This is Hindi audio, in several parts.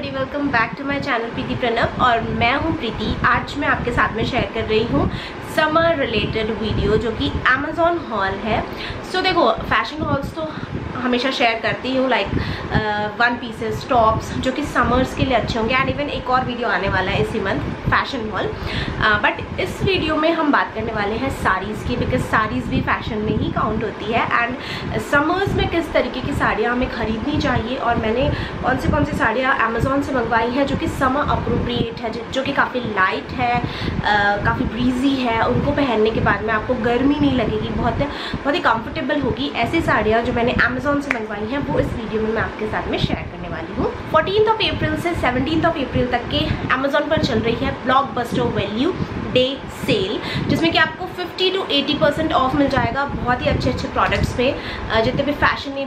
Welcome back to my channel Preeti Pranav और मैं हूं प्रीति। आज मैं आपके साथ में शेयर कर रही हूं समर रिलेटेड वीडियो जो कि अमेज़ॉन हॉल है। सो देखो, फैशन हॉल्स तो हमेशा शेयर करती हूँ, लाइक वन पीसेस टॉप्स जो कि समर्स के लिए अच्छे होंगे। एंड इवन एक और वीडियो आने वाला है इसी मंथ, फैशन हॉल। बट इस वीडियो में हम बात करने वाले हैं साड़ीज़ की, बिकॉज साड़ीज़ भी फैशन में ही काउंट होती है। एंड समर्स में किस तरीके की साड़ियाँ हमें खरीदनी चाहिए और मैंने कौन सी साड़ियाँ अमेज़ॉन से मंगवाई हैं जो कि समर अप्रोप्रिएट है, जो कि काफ़ी लाइट है, काफ़ी ब्रीजी है, उनको पहनने के बाद में आपको गर्मी नहीं लगेगी, बहुत ही कंफर्टेबल होगी। ऐसी साड़ियाँ जो मैंने अमेज़ॉन से मंगवाई हैं वो इस वीडियो में मैं आपके साथ में शेयर करने वाली हूँ। 14 अप्रैल से 17 अप्रैल तक के अमेज़ॉन पर चल रही है ब्लॉकबस्टर वैल्यू डे सेल, जिसमें कि आपको 50 to 80% ऑफ मिल जाएगा बहुत ही अच्छे प्रोडक्ट्स पे, जितने भी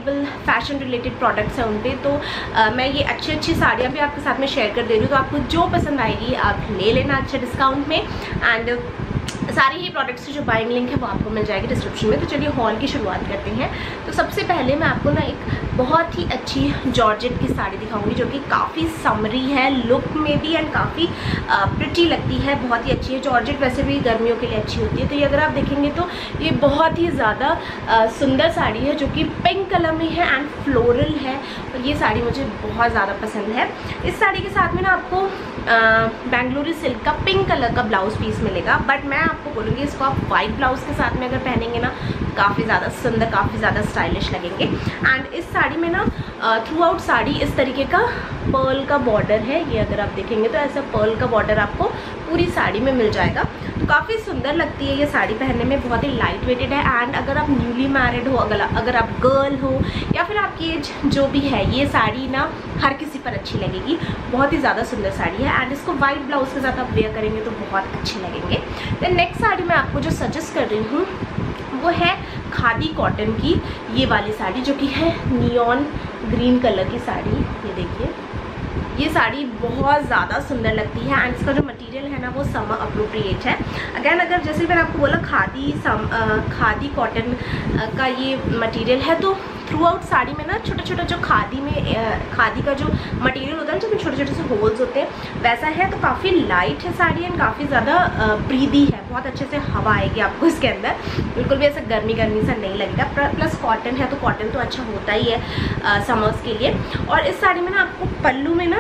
फैशन रिलेटेड प्रोडक्ट्स हैं उन पे। तो मैं ये अच्छी साड़ियाँ भी आपके साथ में शेयर कर दे रही हूँ, तो आपको जो पसंद आएगी आप ले लेना अच्छे डिस्काउंट में। एंड सारी ही प्रोडक्ट्स की जो बाइंग लिंक है वो आपको मिल जाएगी डिस्क्रिप्शन में। तो चलिए हॉल की शुरुआत करते हैं। तो सबसे पहले मैं आपको ना एक बहुत ही अच्छी जॉर्जेट की साड़ी दिखाऊंगी जो कि काफ़ी समरी है लुक में भी एंड काफ़ी प्रिटी लगती है, बहुत ही अच्छी है। जॉर्जेट वैसे भी गर्मियों के लिए अच्छी होती है। तो ये अगर आप देखेंगे तो ये बहुत ही ज़्यादा सुंदर साड़ी है जो कि पिंक कलर में है एंड फ्लोरल है, और ये साड़ी मुझे बहुत ज़्यादा पसंद है। इस साड़ी के साथ में ना आपको बेंगलुरु सिल्क का पिंक कलर का ब्लाउज पीस मिलेगा, बट मैं आपको बोलूँगी इसको आप वाइट ब्लाउज के साथ में अगर पहनेंगे ना काफ़ी ज़्यादा सुंदर, काफ़ी ज़्यादा स्टाइलिश लगेंगे। एंड इस साड़ी में ना थ्रू आउट साड़ी इस तरीके का पर्ल का बॉर्डर है। ये अगर आप देखेंगे तो ऐसा पर्ल का बॉर्डर आपको पूरी साड़ी में मिल जाएगा। तो काफ़ी सुंदर लगती है ये साड़ी पहनने में, बहुत ही लाइट वेटेड है। एंड अगर आप न्यूली मैरिड हो, अगर आप गर्ल हो या फिर आपकी एज जो भी है, ये साड़ी ना हर किसी पर अच्छी लगेगी। बहुत ही ज़्यादा सुंदर साड़ी है एंड इसको वाइट ब्लाउज के साथ आप वेयर करेंगे तो बहुत अच्छे लगेंगे। देन नेक्स्ट साड़ी मैं आपको जो सजेस्ट कर रही हूँ वो है खादी कॉटन की ये वाली साड़ी जो कि है नियॉन ग्रीन कलर की साड़ी। ये देखिए, ये साड़ी बहुत ज़्यादा सुंदर लगती है एंड इसका जो मटेरियल है ना वो समर अप्रोप्रिएट है। अगैन अगर जैसे मैंने आपको बोला खादी कॉटन का ये मटेरियल है, तो थ्रू आउट साड़ी में ना छोटा जो खादी का जो मटेरियल होता है जिसमें छोटे से होल्स होते हैं वैसा है। तो काफ़ी लाइट है साड़ी एंड काफ़ी ज़्यादा ब्रीदी है, बहुत अच्छे से हवा आएगी आपको इसके अंदर, बिल्कुल भी ऐसा गर्मी सा नहीं लगेगा। प्लस कॉटन है तो कॉटन तो अच्छा होता ही है समर्स के लिए। और इस साड़ी में ना आपको पल्लू में ना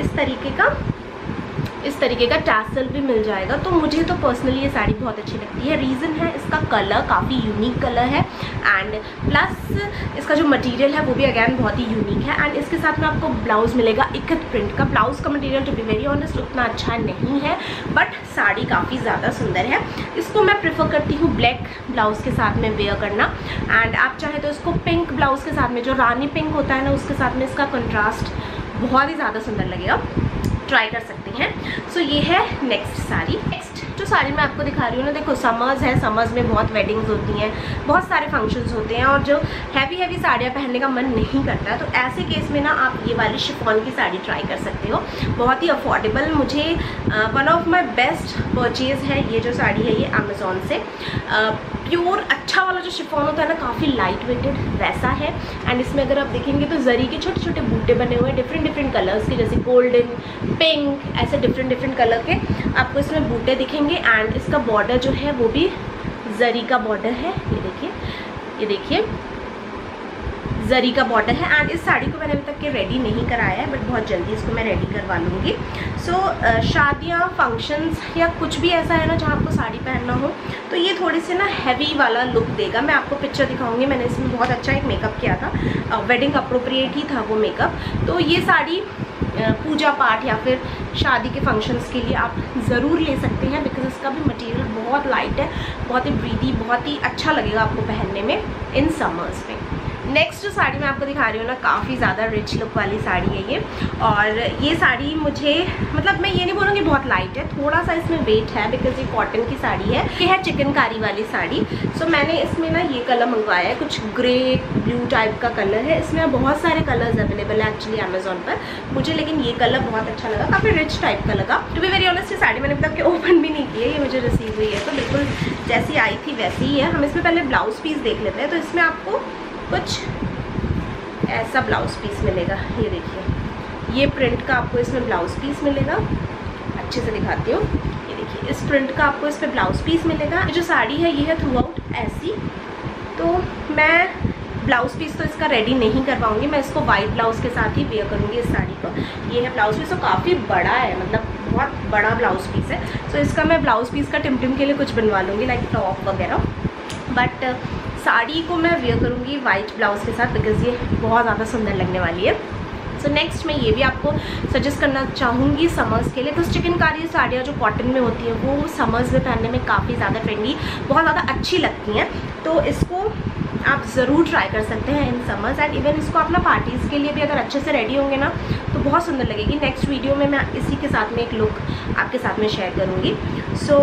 इस तरीके का टैसल भी मिल जाएगा। तो मुझे तो पर्सनली ये साड़ी बहुत अच्छी लगती है। रीज़न है इसका कलर, काफ़ी यूनिक कलर है एंड प्लस इसका जो मटेरियल है वो भी अगैन बहुत ही यूनिक है। एंड इसके साथ में आपको ब्लाउज़ मिलेगा इकत प्रिंट का। ब्लाउज़ का material to be very honest उतना अच्छा नहीं है, बट साड़ी काफ़ी ज़्यादा सुंदर है। इसको मैं प्रेफर करती हूँ ब्लैक ब्लाउज़ के साथ में वेयर करना। एंड आप चाहे तो इसको पिंक ब्लाउज़ के साथ में, जो रानी पिंक होता है ना, उसके साथ में इसका कंट्रास्ट बहुत ही ज़्यादा सुंदर लगेगा, ट्राई कर सकते हैं। सो ये है नेक्स्ट साड़ी। नेक्स्ट जो साड़ी मैं आपको दिखा रही हूँ ना, देखो समर्स है, समर्स में बहुत वेडिंग्स होती हैं, बहुत सारे फंक्शंस होते हैं और जो हैवी साड़ियाँ पहनने का मन नहीं करता, तो ऐसे केस में ना आप ये वाली शिफॉन की साड़ी ट्राई कर सकते हो। बहुत ही अफोर्डेबल, मुझे one of my best purchase है ये जो साड़ी है, ये अमेज़ॉन से। प्योर अच्छा वाला जो शिफॉन होता है ना, काफ़ी लाइट वेटेड वैसा है। एंड इसमें अगर आप देखेंगे तो जरी के छोटे बूटे बने हुए हैं डिफरेंट कलर्स के, जैसे गोल्डन, पिंक, ऐसे डिफरेंट कलर के आपको इसमें बूटे दिखेंगे। एंड इसका बॉर्डर जो है वो भी जरी का बॉर्डर है। ये देखिए जरी का बॉर्डर है। एंड इस साड़ी को मैंने अभी तक के रेडी नहीं कराया है, बट बहुत जल्दी इसको मैं रेडी करवा लूँगी। सो शादियाँ, फंक्शंस या कुछ भी ऐसा है ना जहाँ आपको साड़ी पहनना हो, तो ये थोड़ी सी ना हैवी वाला लुक देगा। मैं आपको पिक्चर दिखाऊंगी, मैंने इसमें बहुत अच्छा एक मेकअप किया था, वेडिंग अप्रोप्रिएट ही था वो मेकअप। तो ये साड़ी पूजा पाठ या फिर शादी के फंक्शंस के लिए आप ज़रूर ले सकते हैं, बिकॉज इसका भी मटेरियल बहुत लाइट है, बहुत ही ब्रीदी, बहुत ही अच्छा लगेगा आपको पहनने में इन समर्स में। नेक्स्ट जो साड़ी मैं आपको दिखा रही हूँ ना, काफ़ी ज़्यादा रिच लुक वाली साड़ी है ये। और ये साड़ी मुझे, मतलब मैं ये नहीं बोलूँगी बहुत लाइट है, थोड़ा सा इसमें वेट है बिकॉज ये कॉटन की साड़ी है। ये है चिकनकारी वाली साड़ी। सो मैंने इसमें ना ये कलर मंगवाया है, कुछ ग्रे ब्लू टाइप का कलर है। इसमें बहुत सारे कलर्स अवेलेबल है एक्चुअली अमेज़ॉन पर मुझे, लेकिन ये कलर बहुत अच्छा लगा, काफ़ी रिच टाइप का लगा। टू बी वेरी ऑनेस्ट ये साड़ी मैंने अभी तक ओपन भी नहीं की है, ये मुझे रिसीव हुई है, तो बिल्कुल जैसी आई थी वैसी ही है। हम इसमें पहले ब्लाउज पीस देख लेते हैं। तो इसमें आपको कुछ ऐसा ब्लाउज पीस मिलेगा। ये देखिए, ये प्रिंट का आपको इसमें ब्लाउज़ पीस मिलेगा। अच्छे से दिखाती हूँ, ये देखिए इस प्रिंट का आपको इस पर ब्लाउज़ पीस मिलेगा। ये जो साड़ी है ये है थ्रू आउट ऐसी। तो मैं ब्लाउज़ पीस तो इसका रेडी नहीं करवाऊंगी, मैं इसको वाइट ब्लाउज़ के साथ ही वेयर करूँगी इस साड़ी को। ये है ब्लाउज़ पीस, तो काफ़ी बड़ा है, मतलब बहुत बड़ा ब्लाउज़ पीस है। तो इसका मैं ब्लाउज़ पीस का टिमटिम के लिए कुछ बनवा लूँगी, लाइक टॉप वगैरह। बट साड़ी को मैं वेयर करूँगी वाइट ब्लाउज़ के साथ, बिकॉज़ ये बहुत ज़्यादा सुंदर लगने वाली है। सो नेक्स्ट मैं ये भी आपको सजेस्ट करना चाहूँगी समर्स के लिए। तो चिकनकारी साड़ियाँ जो कॉटन में होती हैं वो समर्स में पहनने में काफ़ी ज़्यादा ट्रेंडी, बहुत ज़्यादा अच्छी लगती हैं। तो इसको आप ज़रूर ट्राई कर सकते हैं इन समर्स। एंड इवन इसको अपना पार्टीज़ के लिए भी अगर अच्छे से रेडी होंगे ना तो बहुत सुंदर लगेगी। नेक्स्ट वीडियो में मैं इसी के साथ में एक लुक आपके साथ में शेयर करूँगी। सो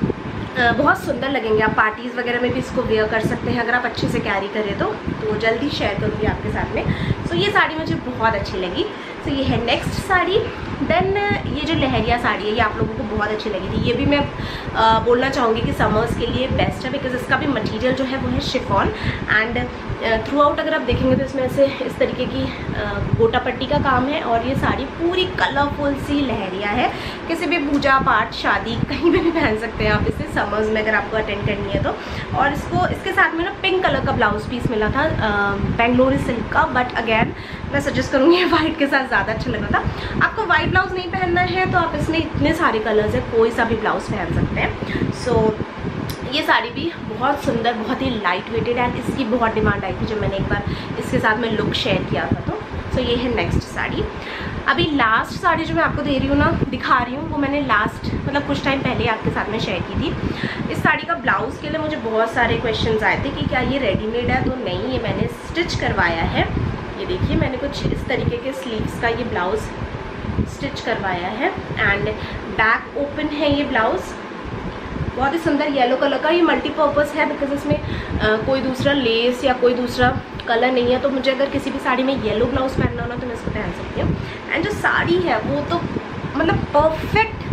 बहुत सुंदर लगेंगे, आप पार्टीज़ वगैरह में भी इसको वेयर कर सकते हैं अगर आप अच्छे से कैरी करें तो जल्दी शेयर करूँगी आपके साथ में। सो ये साड़ी मुझे बहुत अच्छी लगी। सो ये है नेक्स्ट साड़ी। देन ये जो लहरिया साड़ी है ये आप लोगों को बहुत अच्छी लगी थी। ये भी मैं बोलना चाहूँगी कि समर्स के लिए बेस्ट है, बिकॉज इसका भी मटेरियल जो है वो है शिफॉन। एंड थ्रू आउट अगर आप देखेंगे तो इसमें से इस तरीके की गोटा पट्टी का काम है। और ये साड़ी पूरी कलरफुल सी लहरिया है, किसी भी पूजा पाठ शादी कहीं पे भी पहन सकते हैं आप इसे समर्स में अगर आपको अटेंड करनी है तो। और इसके साथ में ना पिंक कलर का ब्लाउज पीस मिला था बेंगलोरी सिल्क का, बट अगैन मैं सजेस्ट करूँगी वाइट के साथ ज़्यादा अच्छा लग रहा था। आपको वाइट ब्लाउज नहीं पहनना है तो आप इसमें इतने सारे कलर्स है, कोई सा भी ब्लाउज पहन सकते हैं। सो ये साड़ी भी बहुत सुंदर, बहुत ही लाइट वेटेड एंड इसकी बहुत डिमांड आई थी जब मैंने एक बार इसके साथ में लुक शेयर किया था। तो सो ये है नेक्स्ट साड़ी। अभी लास्ट साड़ी जो मैं आपको दे रही हूँ ना, दिखा रही हूँ, वो मैंने लास्ट मतलब कुछ टाइम पहले आपके साथ में शेयर की थी। इस साड़ी का ब्लाउज़ के लिए मुझे बहुत सारे क्वेश्चंस आए थे कि क्या ये रेडीमेड है, तो नहीं, ये मैंने स्टिच करवाया है। ये देखिए मैंने कुछ इस तरीके के स्लीव्स का ये ब्लाउज़ स्टिच करवाया है एंड बैक ओपन है ये ब्लाउज़। बहुत ही सुंदर येलो कलर का, ये मल्टीपर्पज़ है बिकॉज इसमें कोई दूसरा लेस या कोई दूसरा कलर नहीं है। तो मुझे अगर किसी भी साड़ी में येलो ब्लाउज़ पहनना हो ना तो मैं इसको पहन सकती हूँ। एंड जो साड़ी है वो तो मतलब परफेक्ट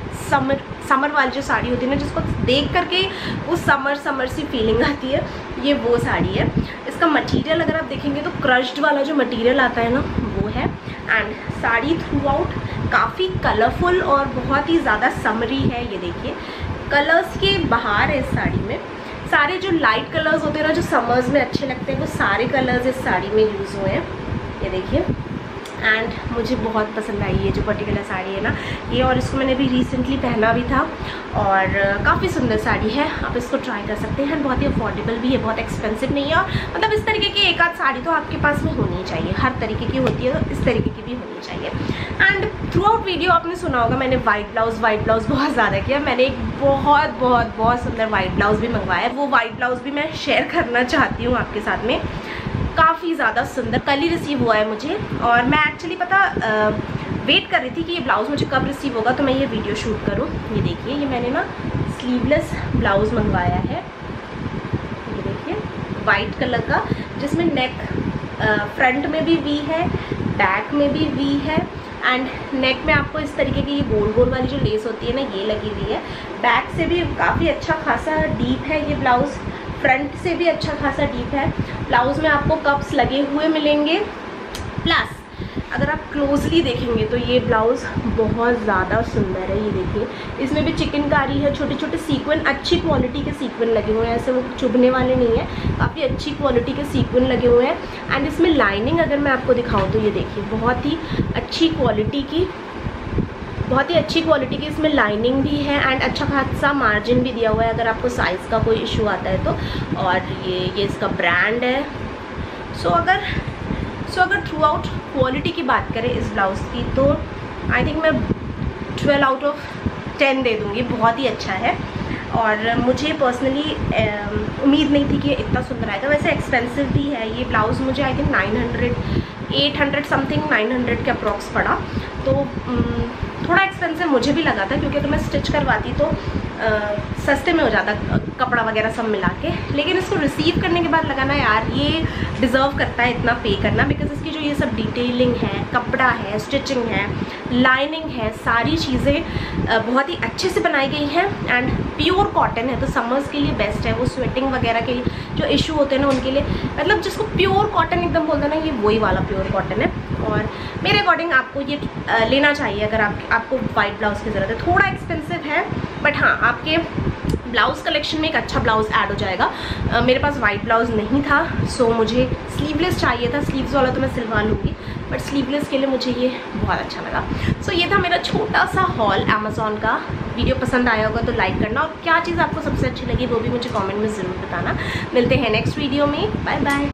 समर वाली जो साड़ी होती है ना, जिसको देख करके वो समर सी फीलिंग आती है, ये वो साड़ी है। इसका मटेरियल अगर आप देखेंगे तो क्रश्ड वाला जो मटेरियल आता है ना वो है। एंड साड़ी थ्रू आउट काफ़ी कलरफुल और बहुत ही ज़्यादा समरी है। ये देखिए कलर्स के बाहर है इस साड़ी में, सारे जो लाइट कलर्स होते हैं ना जो समर्स में अच्छे लगते हैं वो सारे कलर्स इस साड़ी में यूज़ हुए हैं। ये देखिए एंड मुझे बहुत पसंद आई ये जो पर्टिकुलर साड़ी है ना ये, और इसको मैंने भी रिसेंटली पहना भी था और काफ़ी सुंदर साड़ी है। आप इसको ट्राई कर सकते हैं, बहुत ही अफोर्डेबल भी है, बहुत एक्सपेंसिव नहीं है। और मतलब इस तरीके की एक आध साड़ी तो आपके पास में होनी चाहिए, हर तरीके की होती है तो इस तरीके की भी होनी चाहिए। एंड थ्रू आउट वीडियो आपने सुना होगा मैंने वाइट ब्लाउज़ बहुत ज़्यादा किया। मैंने एक बहुत सुंदर वाइट ब्लाउज़ भी मंगवाया है, वो वाइट ब्लाउज़ भी मैं शेयर करना चाहती हूँ आपके साथ में। काफ़ी ज़्यादा सुंदर कल ही रिसीव हुआ है मुझे, और मैं एक्चुअली वेट कर रही थी कि ये ब्लाउज़ मुझे कब रिसीव होगा तो मैं ये वीडियो शूट करूँ। ये देखिए ये मैंने ना स्लीवलेस ब्लाउज़ मंगवाया है, ये देखिए वाइट कलर का, जिसमें नेक फ्रंट में भी वी है, बैक में भी वी है एंड नेक में आपको इस तरीके की ये गोल गोल वाली जो लेस होती है ना ये लगी हुई है। बैक से भी काफ़ी अच्छा खासा डीप है ये ब्लाउज़, फ्रंट से भी अच्छा खासा डीप है। ब्लाउज़ में आपको कप्स लगे हुए मिलेंगे, प्लस अगर आप क्लोजली देखेंगे तो ये ब्लाउज़ बहुत ज़्यादा सुंदर है। ये देखिए इसमें भी चिकनकारी है, छोटे छोटे सीक्वेंस, अच्छी क्वालिटी के सीक्वेंस लगे हुए हैं, ऐसे वो चुभने वाले नहीं है, काफ़ी अच्छी क्वालिटी के सीक्वेंस लगे हुए हैं। एंड इसमें लाइनिंग अगर मैं आपको दिखाऊँ तो ये देखिए बहुत ही अच्छी क्वालिटी की इसमें लाइनिंग भी है एंड अच्छा खासा मार्जिन भी दिया हुआ है अगर आपको साइज़ का कोई इशू आता है तो। और ये इसका ब्रांड है। सो अगर थ्रू आउट क्वालिटी की बात करें इस ब्लाउज़ की तो आई थिंक मैं 12 आउट ऑफ 10 दे दूँगी, बहुत ही अच्छा है। और मुझे पर्सनली उम्मीद नहीं थी कि इतना सुंदर आएगा। वैसे एक्सपेंसिव भी है ये ब्लाउज़, मुझे आई थिंक 800 समथिंग 900 के अप्रॉक्स पड़ा, तो थोड़ा एक्सपेंसिव मुझे भी लगा था क्योंकि अगर मैं स्टिच करवाती तो सस्ते में हो जाता कपड़ा वगैरह सब मिला के। लेकिन इसको रिसीव करने के बाद लगा ना यार ये डिज़र्व करता है इतना पे करना, बिकॉज इसकी जो ये सब डिटेलिंग है, कपड़ा है, स्टिचिंग है, लाइनिंग है, सारी चीज़ें बहुत ही अच्छे से बनाई गई हैं एंड प्योर कॉटन है तो समर्स के लिए बेस्ट है। वो स्वेटिंग वगैरह के लिए जो इशू होते हैं ना उनके लिए, मतलब जिसको प्योर कॉटन एकदम बोलते हैं ना, ये वही वाला प्योर कॉटन है। और मेरे अकॉर्डिंग आपको ये लेना चाहिए अगर आपको वाइट ब्लाउज़ की ज़रूरत है। थोड़ा एक्सपेंसिव है बट हाँ, आपके ब्लाउज़ कलेक्शन में एक अच्छा ब्लाउज़ ऐड हो जाएगा। मेरे पास वाइट ब्लाउज़ नहीं था, सो मुझे स्लीवलेस चाहिए था। स्लीव्स वाला तो मैं सिलवा लूँगी, बट स्लीवलेस के लिए मुझे ये बहुत अच्छा लगा। सो ये था मेरा छोटा सा हॉल अमेज़ॉन का। वीडियो पसंद आया होगा तो लाइक करना, और क्या चीज़ आपको सबसे अच्छी लगी वो भी मुझे कमेंट में ज़रूर बताना। मिलते हैं नेक्स्ट वीडियो में। Bye bye.